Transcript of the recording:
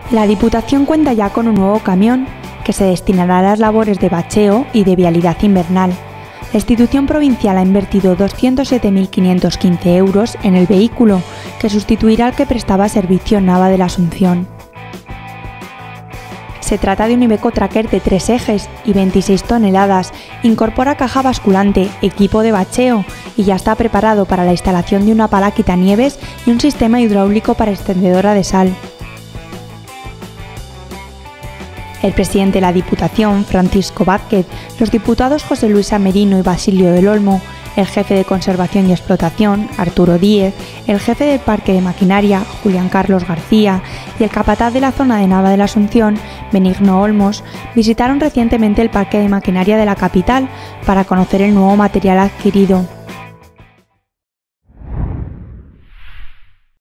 La Diputación cuenta ya con un nuevo camión que se destinará a las labores de bacheo y de vialidad invernal. La institución provincial ha invertido 207.515 euros en el vehículo, que sustituirá al que prestaba servicio en Nava de la Asunción. Se trata de un Iveco Tracker de 3 ejes y 26 toneladas, incorpora caja basculante, equipo de bacheo y ya está preparado para la instalación de una pala quitanieves y un sistema hidráulico para extendedora de sal. El presidente de la Diputación, Francisco Vázquez, los diputados José Luis Amerino y Basilio del Olmo, el jefe de Conservación y Explotación, Arturo Díez, el jefe del Parque de Maquinaria, Julián Carlos García, y el capataz de la zona de Nava de la Asunción, Benigno Olmos, visitaron recientemente el Parque de Maquinaria de la capital para conocer el nuevo material adquirido.